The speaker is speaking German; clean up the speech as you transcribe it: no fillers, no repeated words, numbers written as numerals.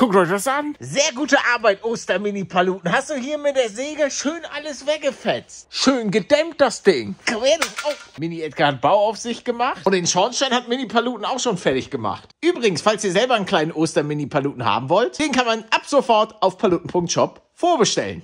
Guckt euch das an. Sehr gute Arbeit, Oster-Mini-Paluten. Hast du hier mit der Säge schön alles weggefetzt. Schön gedämmt, das Ding. Komm her, du. Oh. Mini-Edgar hat Bauaufsicht gemacht. Und den Schornstein hat Mini-Paluten auch schon fertig gemacht. Übrigens, falls ihr selber einen kleinen Oster-Mini-Paluten haben wollt, den kann man ab sofort auf paluten.shop vorbestellen.